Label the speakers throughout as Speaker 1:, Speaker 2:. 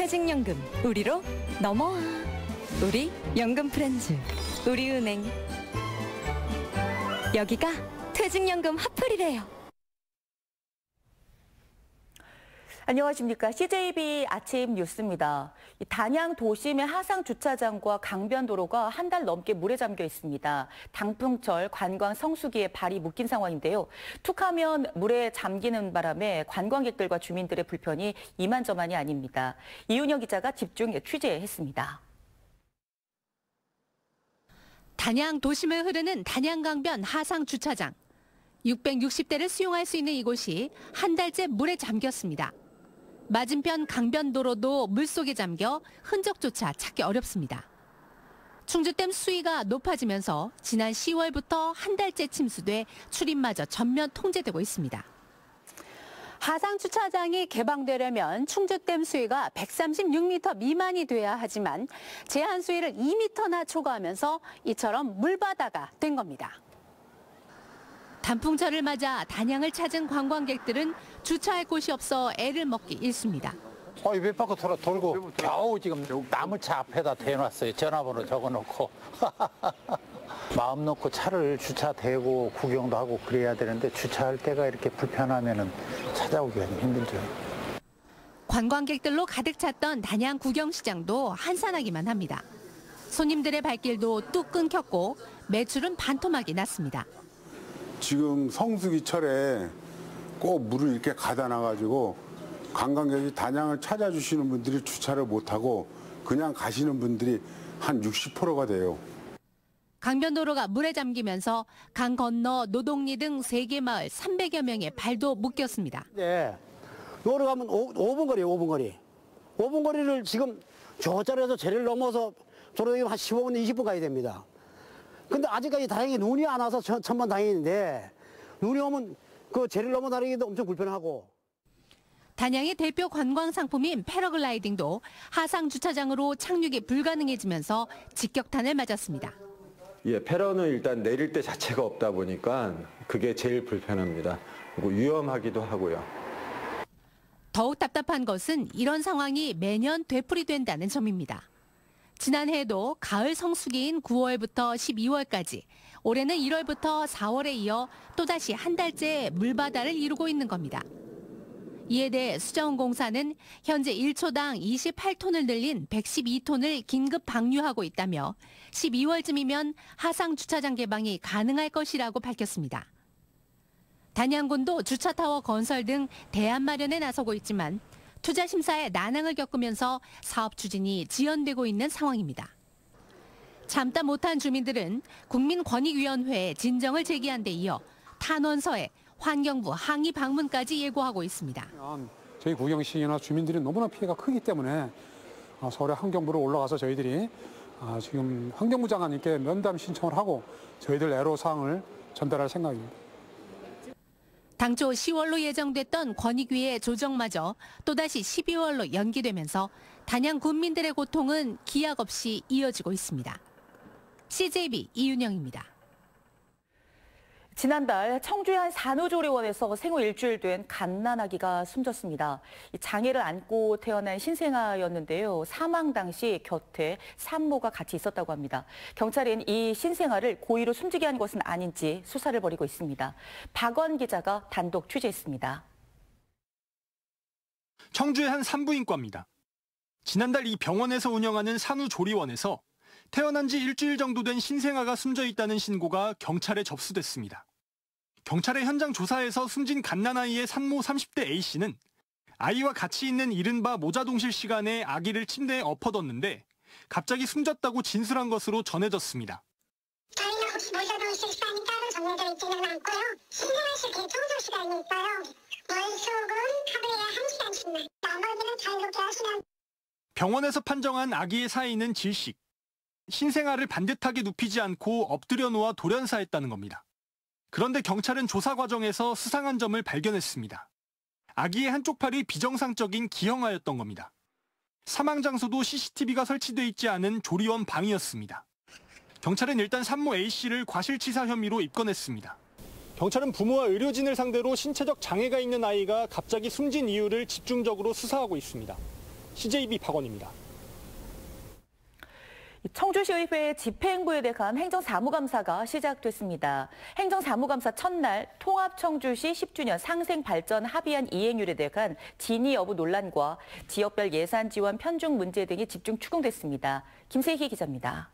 Speaker 1: 퇴직연금 우리로 넘어와. 우리 연금 프렌즈 우리은행. 여기가 퇴직연금 핫플이래요.
Speaker 2: 안녕하십니까. CJB 아침 뉴스입니다. 단양 도심의 하상 주차장과 강변도로가 한 달 넘게 물에 잠겨 있습니다. 당풍철 관광 성수기에 발이 묶인 상황인데요. 툭하면 물에 잠기는 바람에 관광객들과 주민들의 불편이 이만저만이 아닙니다. 이윤영 기자가 집중 취재했습니다.
Speaker 3: 단양 도심을 흐르는 단양강변 하상 주차장. 660대를 수용할 수 있는 이곳이 한 달째 물에 잠겼습니다. 맞은편 강변도로도 물속에 잠겨 흔적조차 찾기 어렵습니다. 충주댐 수위가 높아지면서 지난 10월부터 한 달째 침수돼 출입마저 전면 통제되고 있습니다. 하상 주차장이 개방되려면 충주댐 수위가 136m 미만이 돼야 하지만 제한 수위를 2m나 초과하면서 이처럼 물바다가 된 겁니다. 단풍철을 맞아 단양을 찾은 관광객들은 주차할 곳이 없어 애를 먹기 일쑤입니다.
Speaker 4: 이 вет바퀴 돌고 겨우 지금 나무차 앞에다 대놨어요. 전화번호 적어놓고. 마음 놓고 차를 주차대고 구경도 하고 그래야 되는데 주차할 때가 이렇게 불편하면은 찾아오기가 힘들죠.
Speaker 3: 관광객들로 가득 찼던 단양 구경시장도 한산하기만 합니다. 손님들의 발길도 뚝 끊겼고 매출은 반토막이 났습니다.
Speaker 5: 지금 성수기철에 꼭 물을 이렇게 가다 놔가지고 관광객이 단양을 찾아주시는 분들이 주차를 못하고 그냥 가시는 분들이 한 60%가 돼요.
Speaker 3: 강변도로가 물에 잠기면서 강 건너 노동리 등 3개 마을 300여 명의 발도 묶였습니다.
Speaker 6: 네, 요로 가면 5분 거리예요, 5분 거리. 5분 거리를 지금 저 자리에서 제를 넘어서 도로에 한 15분, 20분 가야 됩니다. 근데 아직까지 다행히 눈이 안 와서 천만다행인데 눈이 오면 그 제를 넘어다니기도 엄청 불편하고.
Speaker 3: 단양의 대표 관광 상품인 패러글라이딩도 하상 주차장으로 착륙이 불가능해지면서 직격탄을 맞았습니다.
Speaker 7: 패러는 일단 내릴 때 자체가 없다 보니까 그게 제일 불편합니다. 그리고 위험하기도 하고요.
Speaker 3: 더욱 답답한 것은 이런 상황이 매년 되풀이된다는 점입니다. 지난해에도 가을 성수기인 9월부터 12월까지, 올해는 1월부터 4월에 이어 또다시 한 달째 물바다를 이루고 있는 겁니다. 이에 대해 수자원공사는 현재 1초당 28톤을 늘린 112톤을 긴급 방류하고 있다며 12월쯤이면 하상 주차장 개방이 가능할 것이라고 밝혔습니다. 단양군도 주차타워 건설 등 대안 마련에 나서고 있지만 투자 심사에 난항을 겪으면서 사업 추진이 지연되고 있는 상황입니다. 참다 못한 주민들은 국민권익위원회에 진정을 제기한 데 이어 탄원서에 환경부 항의 방문까지 예고하고 있습니다.
Speaker 8: 저희 구경시나 주민들이 너무나 피해가 크기 때문에 서울의 환경부로 올라가서 저희들이 지금 환경부 장관님께 면담 신청을 하고 저희들 애로사항을 전달할 생각입니다.
Speaker 3: 당초 10월로 예정됐던 권익위의 조정마저 또다시 12월로 연기되면서 단양 군민들의 고통은 기약 없이 이어지고 있습니다. CJB 이윤영입니다.
Speaker 2: 지난달 청주의 한 산후조리원에서 생후 일주일 된 갓난아기가 숨졌습니다. 장애를 안고 태어난 신생아였는데요. 사망 당시 곁에 산모가 같이 있었다고 합니다. 경찰은 이 신생아를 고의로 숨지게 한 것은 아닌지 수사를 벌이고 있습니다. 박원 기자가 단독 취재했습니다.
Speaker 9: 청주의 한 산부인과입니다. 지난달 이 병원에서 운영하는 산후조리원에서 태어난 지 일주일 정도 된 신생아가 숨져 있다는 신고가 경찰에 접수됐습니다. 경찰의 현장 조사에서 숨진 갓난아이의 산모 30대 A씨는 아이와 같이 있는 이른바 모자동실 시간에 아기를 침대에 엎어뒀는데 갑자기 숨졌다고 진술한 것으로 전해졌습니다.
Speaker 10: 저희는 혹시 모자동실 시간이 따로 정해져 있지는 않고요. 신생아실 대청소 시간이 있어요. 월수금 하루에 1시간씩만. 나머지는 자유롭게 하시면.
Speaker 9: 병원에서 판정한 아기의 사인은 질식. 신생아를 반듯하게 눕히지 않고 엎드려 놓아 돌연사했다는 겁니다. 그런데 경찰은 조사 과정에서 수상한 점을 발견했습니다. 아기의 한쪽 팔이 비정상적인 기형아였던 겁니다. 사망 장소도 CCTV가 설치돼 있지 않은 조리원 방이었습니다. 경찰은 일단 산모 A씨를 과실치사 혐의로 입건했습니다. 경찰은 부모와 의료진을 상대로 신체적 장애가 있는 아이가 갑자기 숨진 이유를 집중적으로 수사하고 있습니다. CJB 박원입니다.
Speaker 2: 청주시의회 집행부에 대한 행정사무감사가 시작됐습니다. 행정사무감사 첫날 통합청주시 10주년 상생발전 합의안 이행률에 대한 진위 여부 논란과 지역별 예산 지원 편중 문제 등이 집중 추궁됐습니다. 김세희 기자입니다.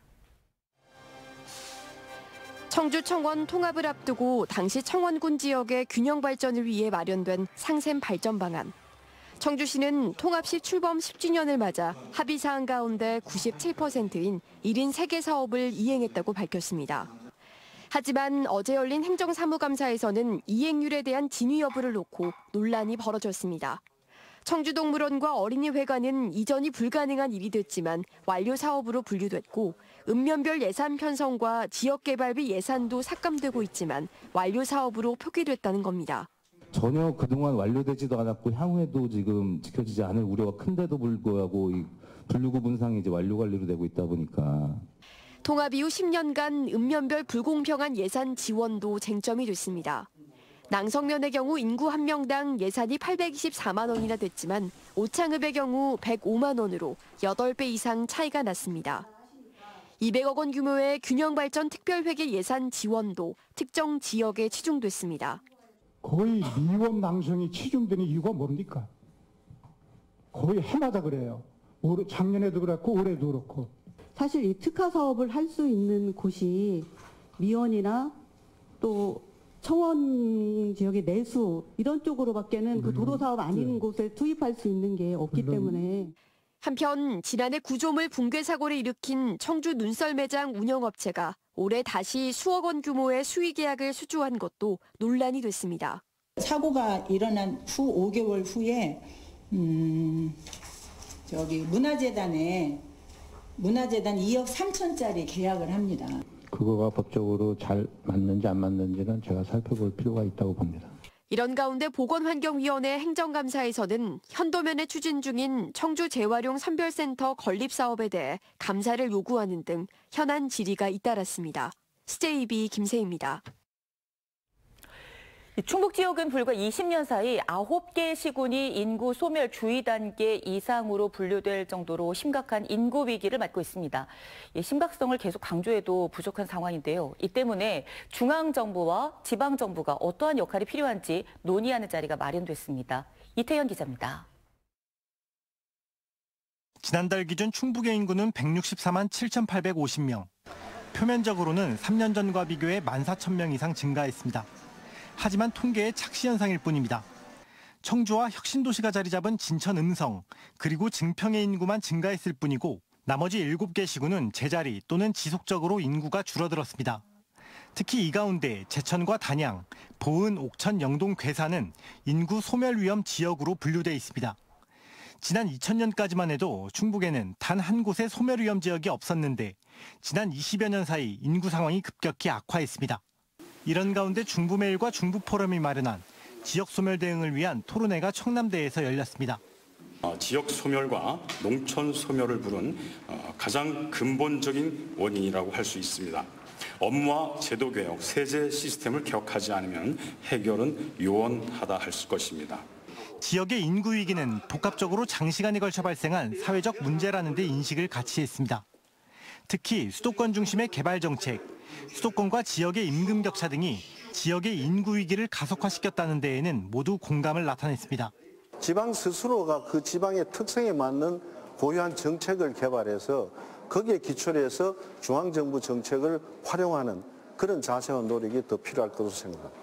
Speaker 11: 청주 청원 통합을 앞두고 당시 청원군 지역의 균형 발전을 위해 마련된 상생 발전 방안. 청주시는 통합시 출범 10주년을 맞아 합의 사항 가운데 97%인 1인 3개 사업을 이행했다고 밝혔습니다. 하지만 어제 열린 행정사무감사에서는 이행률에 대한 진위 여부를 놓고 논란이 벌어졌습니다. 청주동물원과 어린이회관은 이전이 불가능한 일이 됐지만 완료 사업으로 분류됐고 읍면별 예산 편성과 지역개발비 예산도 삭감되고 있지만 완료 사업으로 표기됐다는 겁니다.
Speaker 12: 전혀 그동안 완료되지도 않았고 향후에도 지금 지켜지지 않을 우려가 큰데도 불구하고 이 분류구분상이 이제 완료 관리로 되고 있다 보니까
Speaker 11: 통합 이후 10년간 읍면별 불공평한 예산 지원도 쟁점이 됐습니다. 낭성면의 경우 인구 1명당 예산이 824만 원이나 됐지만 오창읍의 경우 105만 원으로 8배 이상 차이가 났습니다. 200억 원 규모의 균형발전 특별회계 예산 지원도 특정 지역에 치중됐습니다.
Speaker 13: 거의 미원 낭성이 치중되는 이유가 뭡니까? 거의 해마다 그래요. 작년에도 그렇고 올해도 그렇고.
Speaker 14: 사실 이 특화 사업을 할 수 있는 곳이 미원이나 또 청원 지역의 내수 이런 쪽으로밖에는 그 도로 사업 아닌 곳에 투입할 수 있는 게 없기 때문에.
Speaker 11: 한편 지난해 구조물 붕괴 사고를 일으킨 청주 눈썰 매장 운영업체가 올해 다시 수억 원 규모의 수의 계약을 수주한 것도 논란이 됐습니다.
Speaker 15: 사고가 일어난 후 5개월 후에 문화재단 2억 3천짜리 계약을 합니다.
Speaker 12: 그거가 법적으로 잘 맞는지 안 맞는지는 제가 살펴볼 필요가 있다고 봅니다.
Speaker 11: 이런 가운데 보건환경위원회 행정감사에서는 현도면에 추진 중인 청주 재활용 선별센터 건립 사업에 대해 감사를 요구하는 등 현안 질의가 잇따랐습니다. CJB 김세희입니다.
Speaker 2: 충북 지역은 불과 20년 사이 9개의 시군이 인구 소멸 주의 단계 이상으로 분류될 정도로 심각한 인구 위기를 맞고 있습니다. 이 심각성을 계속 강조해도 부족한 상황인데요. 이 때문에 중앙정부와 지방정부가 어떠한 역할이 필요한지 논의하는 자리가 마련됐습니다. 이태현 기자입니다.
Speaker 9: 지난달 기준 충북의 인구는 164만 7,850명. 표면적으로는 3년 전과 비교해 14,000명 이상 증가했습니다. 하지만 통계의 착시 현상일 뿐입니다. 청주와 혁신도시가 자리 잡은 진천 음성, 그리고 증평의 인구만 증가했을 뿐이고 나머지 7개 시군은 제자리 또는 지속적으로 인구가 줄어들었습니다. 특히 이 가운데 제천과 단양, 보은, 옥천, 영동, 괴산은 인구 소멸 위험 지역으로 분류돼 있습니다. 지난 2000년까지만 해도 충북에는 단 한 곳의 소멸 위험 지역이 없었는데 지난 20여 년 사이 인구 상황이 급격히 악화했습니다. 이런 가운데 중부매일과 중부포럼이 마련한 지역 소멸 대응을 위한 토론회가 청남대에서 열렸습니다.
Speaker 16: 지역 소멸과 농촌 소멸을 부른 가장 근본적인 원인이라고 할 수 있습니다. 업무와 제도 개혁, 세제 시스템을 개혁하지 않으면 해결은 요원하다 할 것입니다.
Speaker 9: 지역의 인구 위기는 복합적으로 장시간에 걸쳐 발생한 사회적 문제라는 데 인식을 같이 했습니다. 특히 수도권 중심의 개발 정책, 수도권과 지역의 임금 격차 등이 지역의 인구 위기를 가속화시켰다는 데에는 모두 공감을 나타냈습니다.
Speaker 17: 지방 스스로가 그 지방의 특성에 맞는 고유한 정책을 개발해서 거기에 기초로 해서 중앙정부 정책을 활용하는 그런 자세와 노력이 더 필요할 것으로 생각합니다.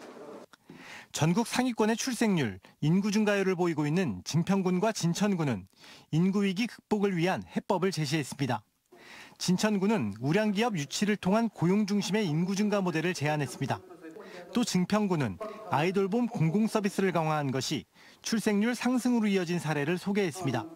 Speaker 9: 전국 상위권의 출생률, 인구 증가율을 보이고 있는 진평군과 진천군은 인구 위기 극복을 위한 해법을 제시했습니다. 진천군은 우량기업 유치를 통한 고용 중심의 인구 증가 모델을 제안했습니다. 또 증평군은 아이돌봄 공공서비스를 강화한 것이 출생률 상승으로 이어진 사례를 소개했습니다.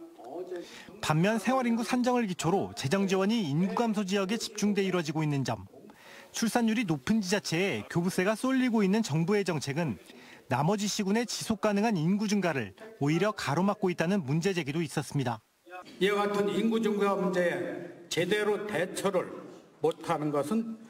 Speaker 9: 반면 생활인구 산정을 기초로 재정 지원이 인구 감소 지역에 집중돼 이루어지고 있는 점, 출산율이 높은 지자체에 교부세가 쏠리고 있는 정부의 정책은 나머지 시군의 지속 가능한 인구 증가를 오히려 가로막고 있다는 문제 제기도 있었습니다.
Speaker 18: 이와 같은 인구 증가 문제에 제대로 대처를 못하는 것은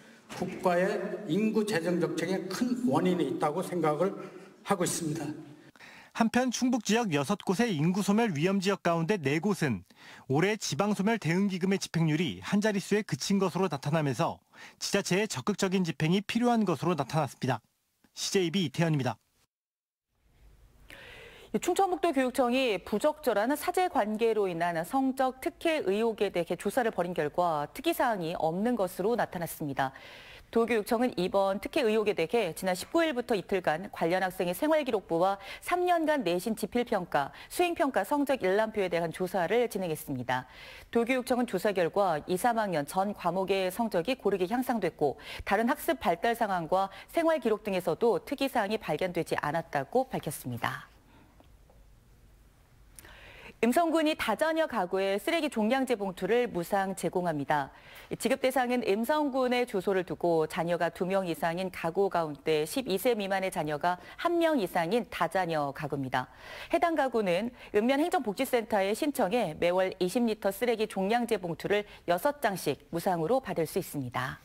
Speaker 18: 국가의 인구 재정 정책에 큰 원인이 있다고 생각을 하고 있습니다.
Speaker 9: 한편 충북 지역 6곳의 인구 소멸 위험 지역 가운데 4곳은 올해 지방소멸 대응기금의 집행률이 한 자릿수에 그친 것으로 나타나면서 지자체의 적극적인 집행이 필요한 것으로 나타났습니다. CJB 이태현입니다.
Speaker 2: 충청북도 교육청이 부적절한 사제관계로 인한 성적 특혜 의혹에 대해 조사를 벌인 결과 특이사항이 없는 것으로 나타났습니다. 도교육청은 이번 특혜 의혹에 대해 지난 19일부터 이틀간 관련 학생의 생활기록부와 3년간 내신 지필평가, 수행평가 성적 일람표에 대한 조사를 진행했습니다. 도교육청은 조사 결과 2, 3학년 전 과목의 성적이 고르게 향상됐고 다른 학습 발달 상황과 생활기록 등에서도 특이사항이 발견되지 않았다고 밝혔습니다. 음성군이 다자녀 가구에 쓰레기 종량제 봉투를 무상 제공합니다. 지급 대상은 음성군의 주소를 두고 자녀가 2명 이상인 가구 가운데 12세 미만의 자녀가 1명 이상인 다자녀 가구입니다. 해당 가구는 읍면행정복지센터에 신청해 매월 20리터 쓰레기 종량제 봉투를 6장씩 무상으로 받을 수 있습니다.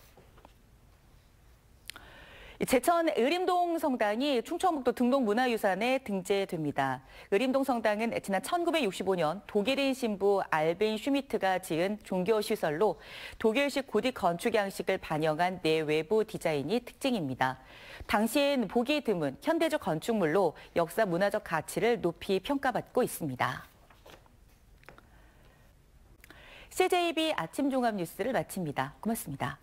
Speaker 2: 제천 의림동 성당이 충청북도 등록문화유산에 등재됩니다. 의림동 성당은 지난 1965년 독일인 신부 알빈 슈미트가 지은 종교시설로 독일식 고딕 건축 양식을 반영한 내외부 디자인이 특징입니다. 당시엔 보기 드문 현대적 건축물로 역사 문화적 가치를 높이 평가받고 있습니다. CJB 아침 종합 뉴스를 마칩니다. 고맙습니다.